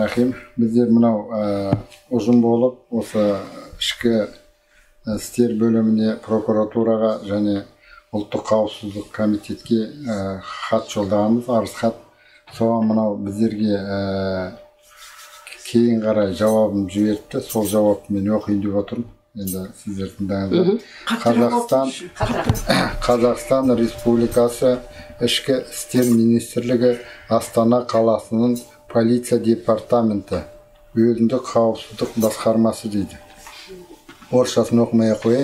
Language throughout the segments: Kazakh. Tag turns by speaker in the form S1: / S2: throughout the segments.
S1: рахим. Біздер мынау ұжым болып, осы ішкі істер бөліміне, прокуратураға және ұлттық қауіпсіздік комитетке хат жолдағанбыз, арыз хат. Соған мынау біздерге кейін қарай жауабын жіберді. Сол жауапты мен оқиын деп отырмын. Енді сіздер тыңдаңыздар. Қазақстан Республикасы Ішкі істер министрлігі Астана қаласының полиция департаменті өзіндік қауіпсіздік басқармасы дейді. Орысшасын оқымай қояйын.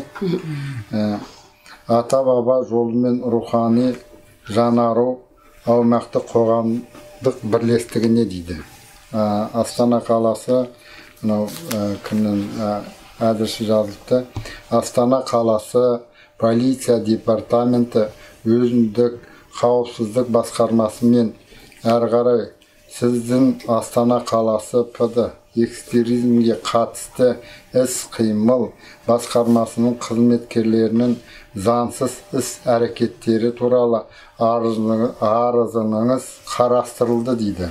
S1: Ата-баба жолымен рухани жаңару аумақтық қоғамдық бірлестігіне дейді. Астана қаласы, мынау кімнің әдісі жазылыпты. Астана қаласы полиция департаменті өзіндік қауіпсіздік басқармасымен әрі қарай сіздің Астана қаласы ПД экстремизмге қатысты іс-қимыл басқармасының қызметкерлерінің заңсыз іс-әрекеттері туралы арызыңыз қарастырылды дейді.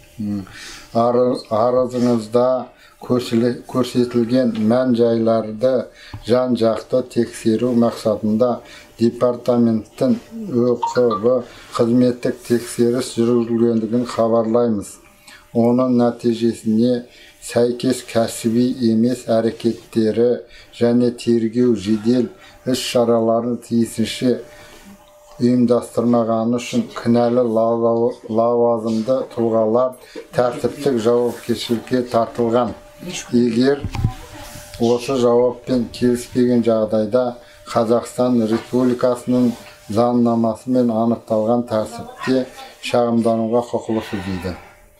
S1: Арызыңызда көрсетілген мән-жайларды жан-жақты тексеру мақсатында департаменттің ÖКB қызметтік тексеріс жүргізілгендігін хабарлаймыз. Оның нәтижесіне сәйкес кәсіби емес әрекеттері және тергеу жедел іс-шараларын тиісінше ұйымдастырмағаны үшін кінәлі лауазымды тұлғалар тәртіптік жауапкершілікке тартылған. Егер осы жауаппен келіспеген жағдайда Қазақстан Республикасының заңнамасымен анықталған тәртіпте шағымдануға құқылысыз дейді.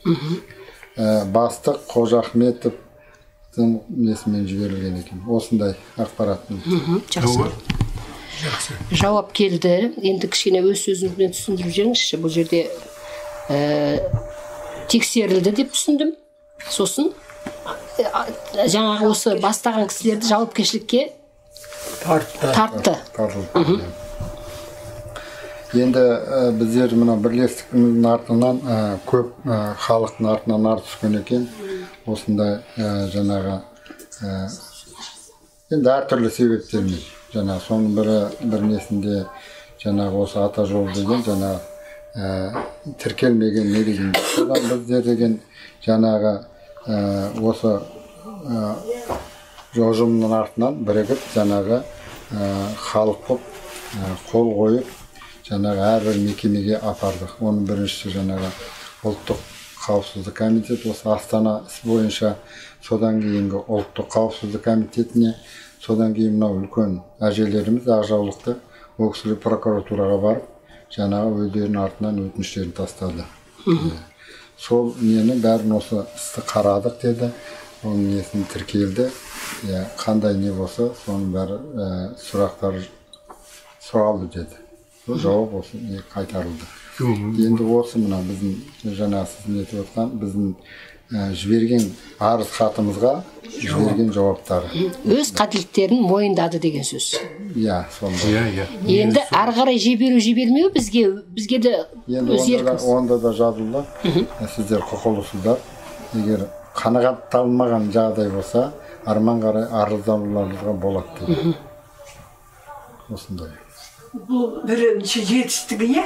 S1: Бастық Қожахметовтың несімен жіберілген екен. Осындай ақпараттың.
S2: Жақсы. Жауап келді. Енді кішкене өз сөзіңізбен түсіндіріп жіберіңізші. Бұл жерде тексерілді деп түсіндім. Сосын жаңағы осы бастаған кісілерді жауапкершілікке тартты.
S1: Енді біздер мына бірлестігіміздің артынан көп халықтың артынан арыз түскен екен. Осындай жаңағы енді әртүрлі себептермен. Жаңағы соның бір несінде жаңағы осы ата жол деген жаңағы тіркелмеген не деген. Содан біздер деген жаңағы осы ұжымның артынан бірігіп жаңағы халық болып қол қойып жаңағы әрбір мекемеге апардық. Оның біріншісі жаңағы ұлттық қауіпсіздік комитеті, осы Астана іс бойынша, содан кейінгі ұлттық қауіпсіздік комитетіне, содан кейін мынау үлкен әжелеріміз ақжаулықты ол кісілер прокуратураға барып, жаңағы өздерінің артынан өтініштерін тастады. Сол нені бәрін осы істі қарадық деді, оның несін тіркелді, қандай не болса, соның бәрі сұрақтар сұралды деді. Жауап осы қайтарылды. Енді осы мына біздің жаңа сіздің етіп отқан біздің жіберген арыз хатымызға жіберген жауаптары.
S2: Өз қателіктерін мойындады деген сөз.
S1: Иә, сонда.
S2: Енді ары қарай жібермеу бізге де өз еркіміз.
S1: Онда да жазылды. Сіздер құқылысыздар. Егер қанағатталмаған жағдай болса, арман қарай арыздануларыңызға болады. Осындай.
S3: Бұл бірінші жетістігі,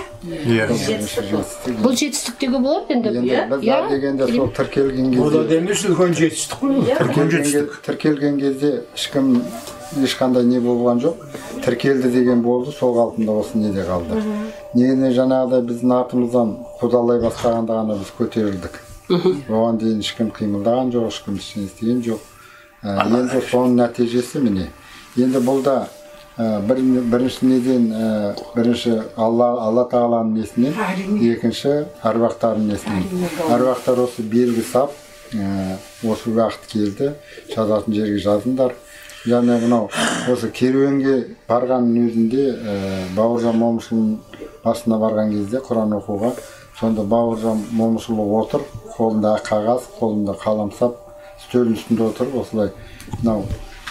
S2: Бұл жетістіктегі болады енді.
S1: Біздер дегенде сол тіркелген кезде.
S4: Бұл демес үлкен жетістік қой.
S1: Тіркелген кезде ешқандай не болған жоқ. Тіркелді деген болды, сол қалпында осы неде қалды. Негізінде жаңағыдай біздің артымыздан қудалай бастағанда ғана біз көтерілдік. Оған дейін ешкім қимылдаған жоқ, ешкім істеген жоқ. Енді соның нәтижесі міне. Енді бұл да бірінші неден, бірінші Алла тағаланың несінен, екінші әруақтардың несінен. Әруақтар осы белгі сап, осы уақыт келді, жазатын жерге жазыңдар. Және мынау осы керуенге барғанның өзінде Бауыржан Момышұлының басына барған кезде Құран оқуға, сонда Бауыржан Момышұлы отыр, қолында қағаз, қолында қаламсап, үстелдің үстінде отыр, осылай мынау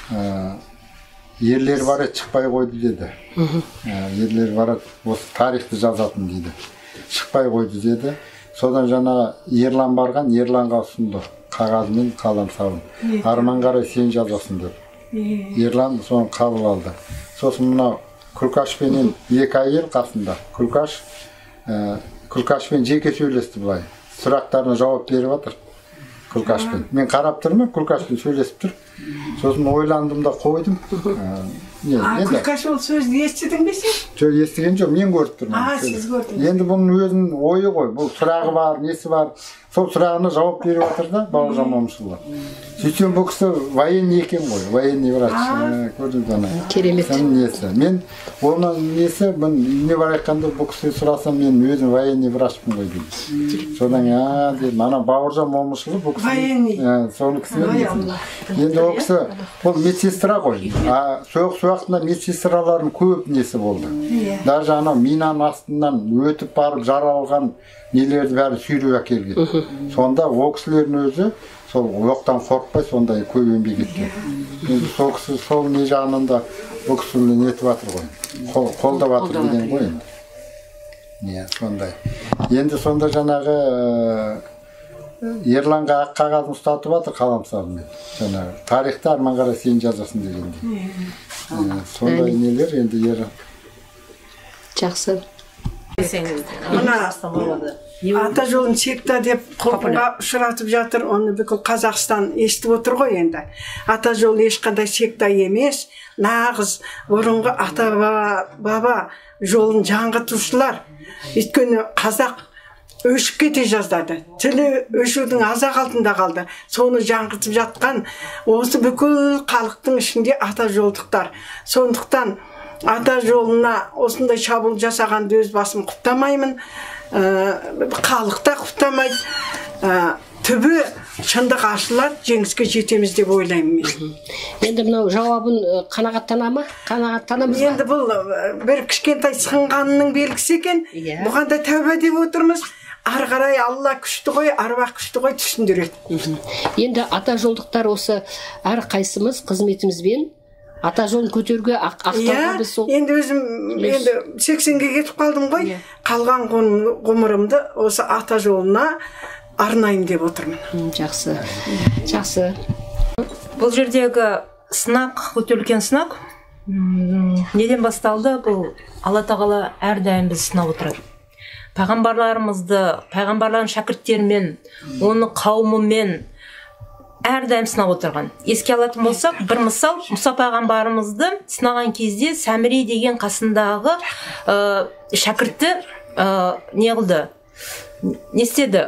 S1: ерлер бар еді, шықпай қойды деді. Ерлер бар еді, осы тарихты жазатын дейді. Шықпай қойды деді. Содан жаңа Ерлан барған, Ерланға ұсынды. Қағазымен қалам сабын. Арман қарай сен жазасың деп. Ерлан соны қабыл алды. Сосын мына Күлкашпенен екі әйел қасында. Күлкашпен жеке сөйлесті былай. Сұрақтарына жауап беріп жатыр. Күлкашпен. Мен қарап тұрмын, Күлкашпен сөйлесіп тұр. Сосын ойландым да қойдым.
S3: Күлкаш ол сөзді естідің бе сен?
S1: Жоқ, естіген жоқ, мен көріп тұрмын.
S3: Сіз көрдіңіз.
S1: Енді бұның өзінің ойы ғой, бұл сұрағы бар, несі бар. Сол сұрағына жауап беріп жатыр да Бауыржан Момышұлы. Сөйтсем бұл кісі военный екен ғой, военный врач. Көрдіңіз ана.
S2: Керемет.
S1: Несі. Мен оның несі, не бар айтқанда бұл кісі сұрасам мен өзім военный врачпын ғой деймін. Содан дедім, ана Бауыржан Момышұлы бұл кісі.
S3: Военный.
S1: Соны кісімен. Енді ол кісі, бұл медсестра ғой. Соғыс уақытында медсестралардың көп несі болды. Даже анау минаның астынан өтіп барып жаралған нелерді бәрі сүйреп әкелген. Сонда ол кісілердің өзі сол оқтан қорықпай сондай көп еңбек еткен. Енді сол кісі сол не жағынан бұл кісіні нетіп жатыр ғой. Қолдап жатыр деген ғой енді. Сондай. Енді сонда жаңағы Ерланға ақ қағазын ұстатып жатыр қаламсабымен. Жаңағы тарихта Арман қарай сен жазасың дегенде. Сондай нелер енді Ерлан.
S2: Жақсы.
S3: Мына ата жолын секта деп қоғамға ұшыратып жатыр, оны бүкіл Қазақстан естіп отыр ғой енді. Ата жол ешқандай секта емес, нағыз бұрынғы ата баба жолын жаңғыртушылар. Өйткені қазақ өшіп кете жаздады. Тілі өшудің азақ altında қалды. Соны жаңғыртып жатқан осы бүкіл халықтың ішінде ата жолдықтар. Сондықтан ата жолына осындай шабуыл жасағанды өз басым құптамаймын. Халықта құптамайды. Түбі шындық ашылады, жеңіске жетеміз деп ойлаймын мен.
S2: Енді мынау жауабын қанағаттана ма? Қанағаттанамыз ба?
S3: Енді бұл бір кішкентай сынғанның белгісі екен. Бұған да тәуба деп отырмыз. Ары қарай Алла күшті ғой, аруақ күшті ғой түсіндіреді.
S2: Енді ата жолдықтар осы әр қайсымыз қызметімізбен ата жолын көтеруге ақтауға біз сол.
S3: Енді өзім 80-ге кетіп қалдым ғой. Қалған ғұмырымды осы ата жолына арнайым деп отырмын.
S2: Жақсы. Жақсы.
S5: Бұл жердегі сынақ, өте үлкен сынақ. Неден басталды? Бұл Алла тағала әрдайым біз сынап отырады. Пайғамбарлардың шәкірттерімен, оны қауымымен әрдайым сынап отырған. Еске алатын болсақ, бір мысал, Мұса пайғамбарымызды сынаған кезде Сәміре деген қасындағы шәкірті не қылды? Не істеді?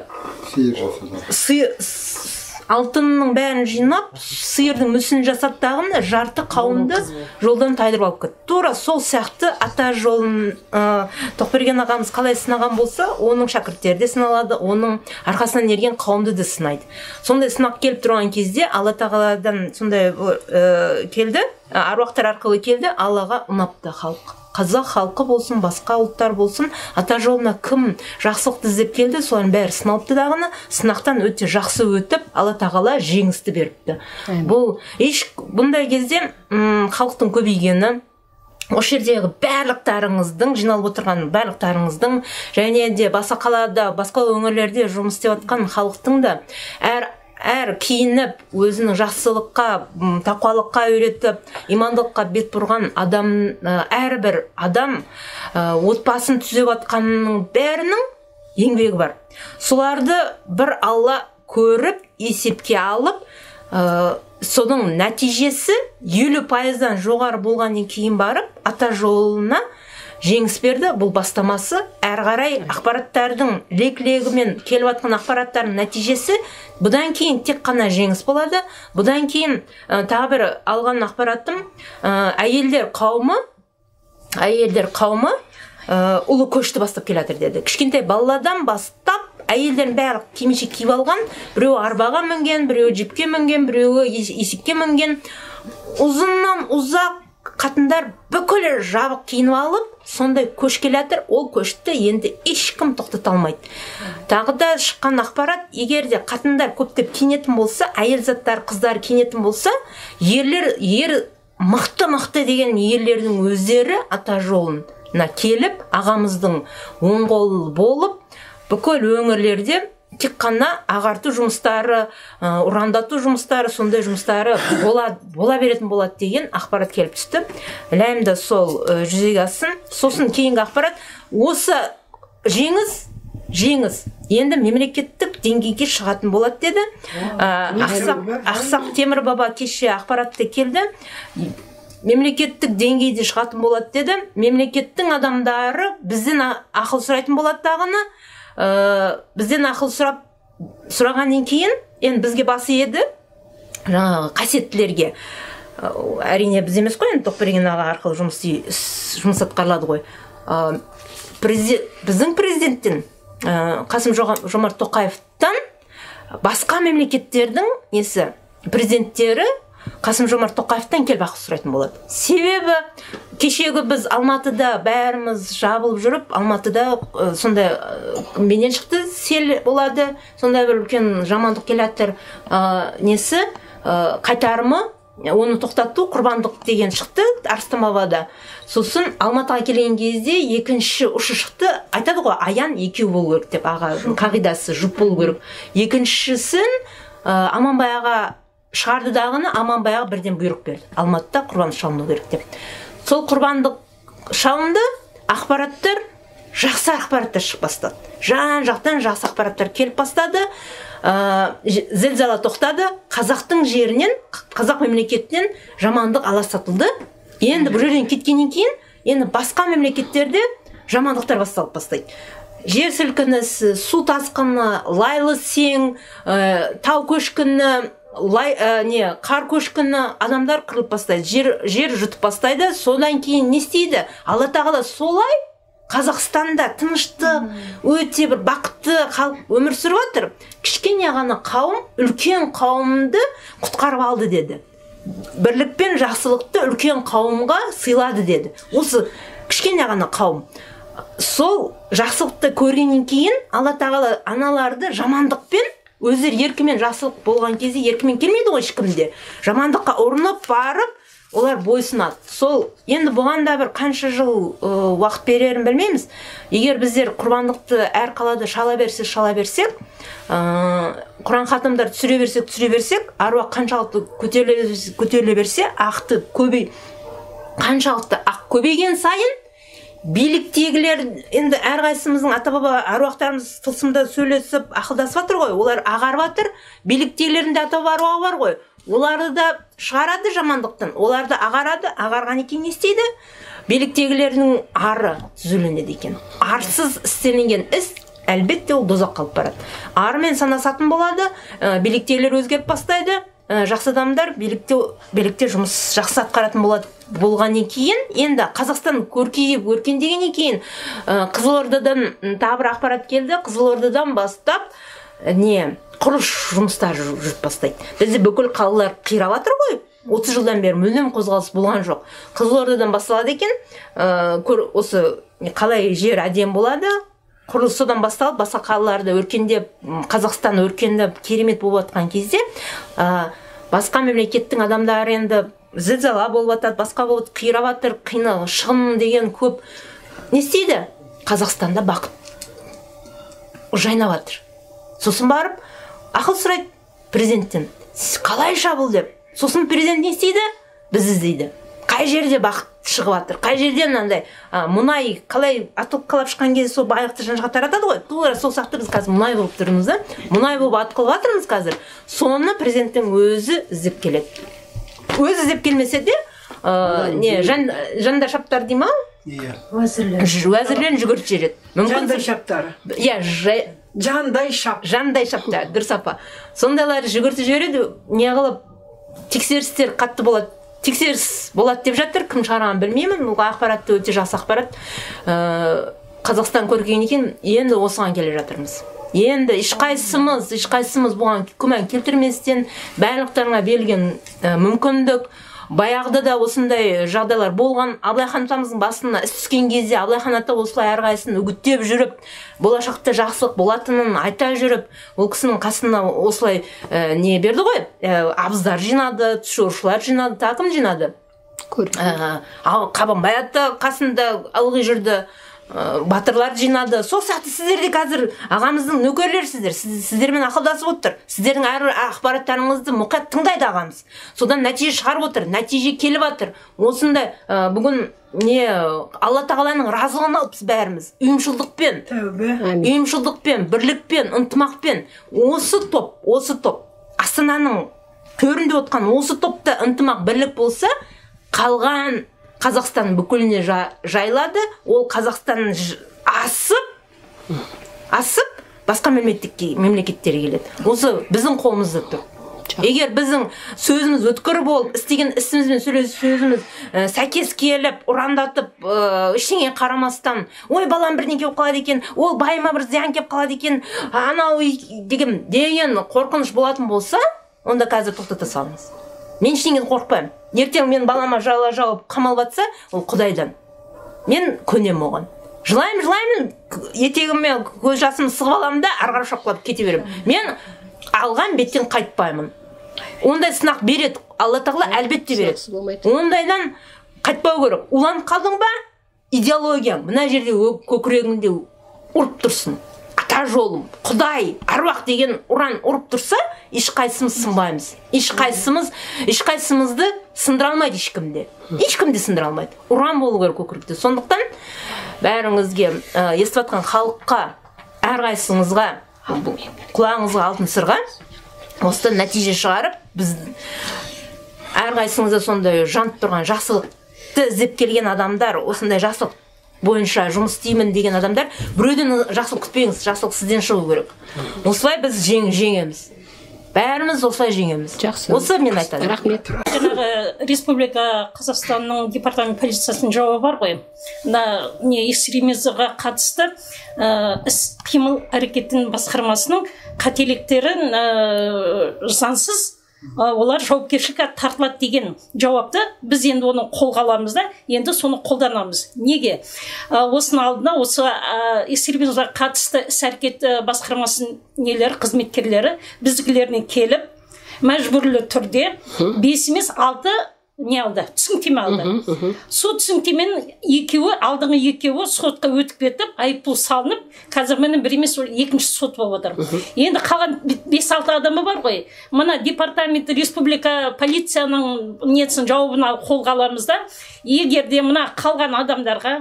S5: Алтынның бәрін жинап, сиырдың мүсін жасаттағын жарты қауымды жолдан тайдырып алып кетті. Тура сол сияқты ата жолын Тоқберген ағамыз қалай сынаған болса, оның шәкірттері де сыналады, оның арқасынан ерген қауымды да сынайды. Сондай сынақ келіп тұрған кезде Алла тағаладан сондай келді, аруақтар арқылы келді, Аллаға ұнапты халық. Қазақ халқы болсын, басқа ұлттар болсын, ата жолына кім жақсылықты іздеп келді, солардың бәрі сыналыпты дағыны, сынақтан өте жақсы өтіп, Алла тағала жеңісті беріпті. Бұл бұндай кезде халықтың көбейгені, осы жердегі барлықтарыңыздың, жиналып отырған барлықтарыңыздың, және де басқа қалада, басқа өңірлерде жұмыс істеп жатқан халықтың да әр киініп, өзінің жақсылыққа, тақуалыққа үйретіп, имандылыққа бет бұрған адам, әрбір адам отбасын түзеп жатқанның бәрінің еңбегі бар. Соларды бір Алла көріп, есепке алып, соның нәтижесі 50%-дан жоғары болғаннан кейін барып, ата жолына жеңіс берді. Бұл бастамасы әр қарай ақпараттардың лек-легімен келіп жатқан ақпараттардың нәтижесі бұдан кейін тек қана жеңіс болады. Бұдан кейін тағы бір алған ақпараттым, әйелдер қауымы ұлы көшті бастап келе жатыр деді. Кішкентай баладан бастап әйелдердің бәрі кимешек киіп алған, біреуі арбаға мінген, біреуі джипке мінген, біреуі есекке мінген. Ұзыннан ұзақ қатындар бүкіл жабық киініп алып, сондай көш келе жатыр. Ол көшті енді ешкім тоқтата алмайды. Тағы да шыққан ақпарат, егер де қатындар көптеп киінетін болса, әйел заттар, қыздар киінетін болса, ер мықты деген ерлердің өздері ата жолына келіп, ағамыздың оң қолы болып, бүкіл өңірлерде тек қана ағарту жұмыстары, ұрандату жұмыстары, сондай жұмыстары бола беретін болады деген ақпарат келіп түсті. Ләйімді сол жүзеге ассын. Сосын кейінгі ақпарат, осы жеңіс енді мемлекеттік деңгейге шығатын болады деді. Ақсақ Темір баба кеше ақпаратты келді. Мемлекеттік деңгейде шығатын болады деді. Мемлекеттің адамдары бізден ақыл сұрайтын болады дағыны. Бізден ақыл сұрағаннан кейін, енді бізге басы еді қасиеттілерге. Әрине біз емес қой, енді Тоқберген аға арқылы жұмыс атқарылады ғой. Біздің президенттен Қасым-Жомарт Тоқаевтан басқа мемлекеттердің президенттері Қасым-Жомарт Тоқаевтан келіп ақыл сұрайтын болады. Себебі кешегі біз Алматыда бәріміз жабылып жүріп, Алматыда сондай менен шықты, сел болады, сондай бір үлкен жамандық келаттыр қайтарымы, оны тоқтату, құрбандық деген шықты Арыстан-Бабада. Сосын Алматыға келген кезде екінші ұшы шықты, айтады ғой, аян екеу болу керек деп, аға қағидасы жұп болу керек. Екіншісін Аманбай аға шығарды дағыны, Аманбай аға бірден бұйрық берді. Алматыда құрбандық шалыну керек деп. Сол құрбандық шалынды, ақпараттар, жақсы ақпараттар шығып бастады. Жан-жақтан жақсы ақпараттар келіп бастады. Зілзала тоқтады, қазақтың жерінен, қазақ мемлекеттен жамандық ала сатылды. Енді бұл жерден кеткеннен кейін, енді басқа мемлекеттерде жамандықтар бастайды. Жер сілкінісі, су тасқыны, лайлы сең, тау көшкіні, қар көшкіні, адамдар қырылып бастайды, жер жұтып бастайды. Содан кейін не істейді? Алла тағала солай Қазақстанда тыныштық, өте бір бақытты халық өмір сүріп отыр. Кішкене ғана қауым үлкен қауымды құтқарып алды деді. Бірлік пен жақсылықты үлкен қауымға сыйлады деді. Осы кішкене ғана қауым. Сол жақсылықты көргеннен кейін Алла тағала аналарды жамандықпен, өздері еркімен жақсылық болған кезде еркімен келмейді ғой ешкімде. Жамандыққа ұрынып барып, олар бойсынады. Сол енді бұған да бір қанша жыл уақыт берерін білмейміз. Егер біздер құрбандықты әр қалада шала берсек, Құран хатымдар түсіре берсек, аруақ қаншалықты көтеріле берсе, ақты қаншалықты ақ көбейген сайын, биліктегілер, енді әрқайсымыздың ата-баба аруақтарымыз тылсымда сөйлесіп, ақылдасып жатыр ғой, олар ағарып жатыр, биліктегілерінде ата-баба аруағы бар ғой, оларды да шығарады жамандықтан, оларды ағарады, ағарған екен не істейді? Биліктегілердің ары түзеленеді екен. Арсыз істелінген іс әлбетте ол дозаққа алып барады. Арымен санасатын болады, биліктегілер өзгеріп бастайды, жақсы адамдар билікте жұмыс жақсы атқаратын болғаннен кейін, енді Қазақстан өркендегеннен кейін Қызылордадан тағы бір ақпарат келді. Қызылордадан бастап құрылыс жұмыстары жүріп бастайды. Бізде бүкіл қалалар қирап жатыр ғой. 30 жылдан бері мүлдем қозғалыс болған жоқ. Қызылордадан басталады екен. Осы қалай жер әдем болады, құрылыс содан басталып, басқа қалаларда өркендеп, Қазақстан өркендеп, керемет болып жатқан кезде, басқа мемлекеттің адамдары енді зілзала болып жатады, басқа болып қирап жатыр, шығын деген көп. Не істейді? Қазақстанда бақыт жайнап жатыр. Сосын барып, ақыл сұрайды президенттен. Қалайша бұл деп. Сосын президент не істейді? Біз іздейді. Қай жерде бақыт шығып жатыр? Қай жерде мынандай мұнай қалай атылып қалап шыққан кезде сол байлықты жан-жаққа таратады ғой. Тура сол сияқты біз қазір мұнай болып тұрмыз да. Мұнай болып атқылып жатырмыз қазір. Соны президенттің өзі іздеп келеді. Өзі іздеп келмесе де, жанда шаптар дей ма? Уәзірлерін жүгіртіп жібереді.
S3: Жандай шаптары. Жандай
S5: шаптар, дұрыс апа. Сондайлар жүгіртіп жібереді, не қылып тексерістер қатты болады. Тексеріс болады деп жатыр, кім шығарған білмеймін. Ақпаратты өте жақсы ақпарат. Қазақстан көргеннен кейін енді осыған келе жатырмыз. Енді ешқайсымыз бұған күмән келтірместен, барлықтарына берілген мүмкіндік, баяғыда да осындай жағдайлар болған. Абылайхан атамыздың басына іс түскен кезде Абылайхан ата осылай әрқайсысын үгіттеп жүріп, болашақта жақсылық болатынын айта жүріп, ол кісінің қасына осылай не берді ғой? Абыздар жинады, тұшырушылар жинады, тақым жинады. Қабанбай ата қасында ылғи жүрді. батырлар жинады. Сол сияқты сіздер де қазір ағамыздың нөкерлерсіздер. Сіздермен ақылдасып отыр. Сіздердің әр ақпараттарыңызды мұқият тыңдайды ағамыз. Содан нәтиже шығарып отыр, нәтиже келіп жатыр. Осындай бүгін Алла тағаланың разылығын алып біз бәріміз ұйымшылдықпен, бірлікпен, ынтымақпен осы топ Астананың төрінде отқан осы топта ынтымақ бірлік болса, қалған Қазақстан бүкіліне жайлады. Ол Қазақстан асып басқа мемлекеттерге келеді. Осы біздің қолымызда тұр. Егер біздің сөзіміз өткір болып, істеген ісімізбен сөзіміз сәйкес келіп, ұрандатып, ештеңе қарамастан, ой балам бірдеңе болып қалады екен, ол байыма бір зиян келіп қалады екен, анау деген қорқыныш болатын болса, онда қазір тоқтата салыңыз. Мен ештеңеден қорықпаймын. Ертең мен балама жауап қамалып жатса, ол Құдайдан. Мен көнем оған. Жылаймын, етегіме көз жасымды сығып аламын да, ары қарай шапқылап кете беремін. Мен алған беттен қайтпаймын. Ондай сынақ береді, Алла тағала әлбетте береді. Ондайдан қайтпау керек. Уланып қалдың ба, идеологияң мына жерде көкірегіңде ұрып тұрсын. Ата жолым, Құдай, аруақ деген ұран ұрып тұрса, ешқайсымыз сынбаймыз. Ешқайсымызды сындыра алмайды ешкімде. Ешкімде сындыра алмайды. Ұран болу керек көкіректе. Сондықтан бәріңізге, естіп жатқан халыққа, әрқайсыңызға, құлағыңызға алтын сырға, осыдан нәтиже шығарып, біз әрқайсыңызда сондай жанып тұрған жақсылықты іздеп келген адамдар, осындай жақсылық бойынша жұмыс істеймін деген адамдар, біреуден жақсылық күтпеңіз, жақсылық сізден шығу керек. Осылай біз жеңеміз. Бәріміз осылай жеңеміз.
S2: Жақсы.
S5: Осы мен айтады.
S2: Рахмет.
S6: Жаңағы Республика Қазақстанның департамент полициясының жауабы бар ғой. Экстремизмге қатысты іс-қимыл әрекеттің басқармасының қателіктерін заңсыз олар жауапкершілікке тартылады деген жауапты біз енді оны қолға аламыз да, енді соны қолданамыз. Неге? Осының алдына осы экстремизмге қатысты іс-әрекет басқармасының қызметкерлері біздікілеріне келіп, мәжбүрлі түрде 5 емес 6 не алды? Түсініктеме алды. Сол түсініктеменің алдыңғы екеуі сотқа өтіп кетіп, айыппұл салынып, қазір міне бір емес екінші сот болып отыр. Енді қалған 5-6 адамы бар ғой. Мына департамент республика полицияның несін жауабын қолға аламыз да, егер де мына қалған адамдарға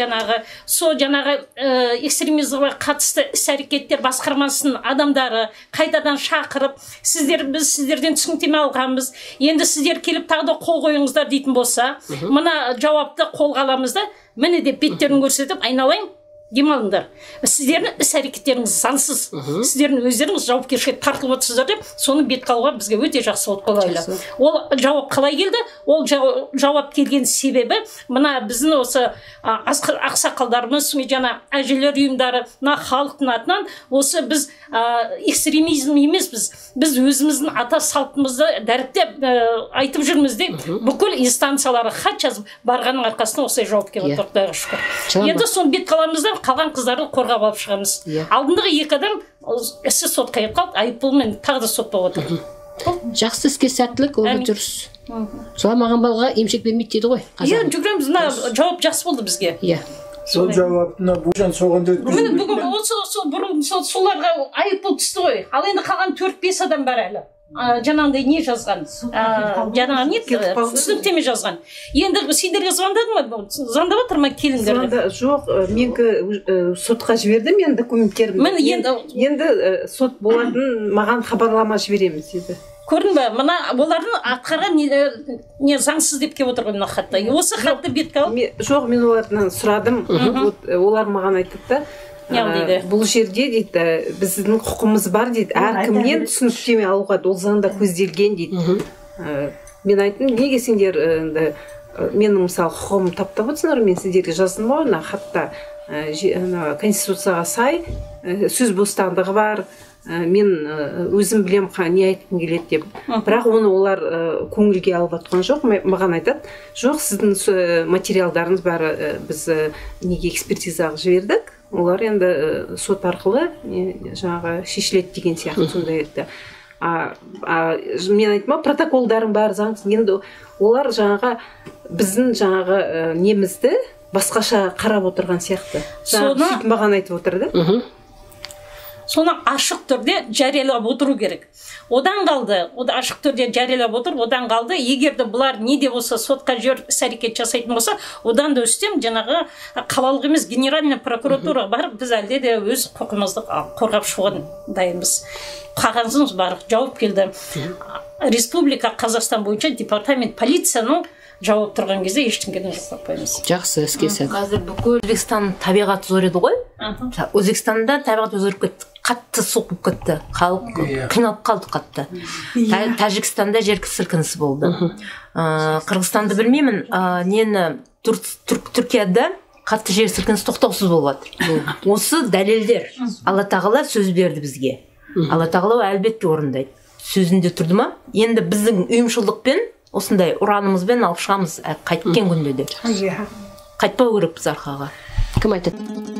S6: жаңағы экстремизмге қатысты іс-әрекеттер басқармасының адамдары қайтадан шақырып, біз сіздерден түсініктеме алғанбыз, енді сіздер келіп тағы да қол қойыңыздар дейтін болса, мына жауапты қолға аламыз да, міне деп беттерін көрсетіп, айналайын, демалыңдар. Сіздердің іс-әрекеттеріңіз заңсыз, сіздердің өздеріңіз жауапкершілікке тартылып отырсыздар деп, соны бет қалуға бізге өте жақсы болып қолайлы. Ол жауап қалай келді? Ол жауап келген себебі, мына біздің осы ақсақалдарымыз, жаңа әжелер ұйымдары, мына халықтың атынан, осы біз экстремизм емес, біз өзіміздің ата салтымызды дәріптеп айтып жүрміз деп, бүкіл инстанцияларға хат жазып барғанның арқасында осылай жауап келіп отыр, Құдайға шүкір. Енді соны бет қаламыздан қалған қыздарды қорғап алып шығамыз. Алдындағы 2 адам ісі сотқа кетіп қалды, айыппұлмен тағы да сот болып отыр.
S2: Жақсы іске сәттілік, ол дұрыс. Сұрамаған балға емшек бермейді дейді ғой.
S6: Иә, жүгіреміз, мына жауап жақсы болды бізге.
S2: Иә.
S4: Сол жауабына бұжан соғында өткізді.
S6: Бүгін соларға айыппұл түсті ғой. Ал енді қалған 4-5 адам бар әлі. Жаңағындай не жазған? Түсініктеме жазған. Енді сендерге звондады ма? Звондап отыр ма келіндерге?
S7: Жоқ, менікі сотқа жіберді, мен документтерімді. Енді сот болатын маған хабарлама жібереміз деді.
S6: Көрдің бе, мына олардың атқарған не заңсыз деп келіп отыр ғой мына хатта. Осы хатты бетке алып?
S7: Жоқ, мен олардан сұрадым. Олар маған айтты да, бұл жерде дейді, біздің құқымыз бар дейді, әркімнен түсініктеме алуға, ол заңда көзделген дейді. Мен айттым, неге сендер менің мысалы құқығым таптап отырсыңдар, мен сіздерге жаздым ғой, хатта конституцияға сай сөз бостандығы бар, мен өзім білем не айтқым келеді деп. Бірақ оны олар көңілге алып жатқан жоқ. Маған айтады, жоқ, сіздің материалдарыңыз бәрі біз неге экспертизаға жібердік, олар енді сот арқылы жаңағы шешіледі деген сияқты сондай еді. Мен айтма, протоколдарың бәрі заңсыз. Енді олар жаңағы біздің жаңағы немізді басқаша қарап отырған сияқты. Сөйтіп маған айтып отырды.
S6: Соны ашық түрде жариялап отыру керек. Одан қалды, ашық түрде жариялап отыр, одан қалды, егерде бұлар не де болса сотқа жіберіп іс-әрекет жасайтын болса, одан да үстем жаңағы қалалық емес генеральный прокуратура бар, біз әлде де өз құқығымызды қорғап шығуға дайынбыз. Қағазымыз бар, жауап келді. Республика Қазақстан бойынша департамент полицияның жауап тұрған кезде ештеңеден жоқ қоймаймыз.
S2: Жақсы, іске сәт.
S5: Қазір бүкіл Өзбекстан табиғаты зор еді ғой. Өзбекстанда табиғат өзгеріп кетті, қатты суық болып кетті, халық қиналып қалды қатты. Тәжікстанда жер сілкінісі болды. Қырғызстанды білмеймін, нені Түркияда қатты жер сілкінісі тоқтаусыз болып жатыр. Осы дәлелдер. Алла тағала сөз берді бізге. Алла тағала әлбетте орындайды. Сөзінде тұрды ма? Енді біздің ұйымшылдықпен осындай ұранымызбен алып шығамыз қайткен күнде де. Қайтпау керек біз арқаға.
S2: Кім айтады?